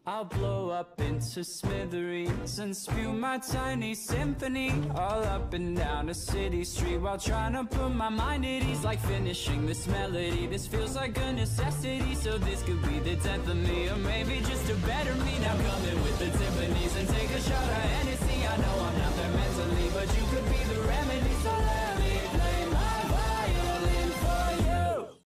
I'll blow up into smithereens and spew my tiny symphony all up and down a city street while trying to put my mind at ease. Like finishing this melody, this feels like a necessity. So this could be the death of me, or maybe just a better me. Now come in with the Tiffany's and take a shot of Hennessy. I know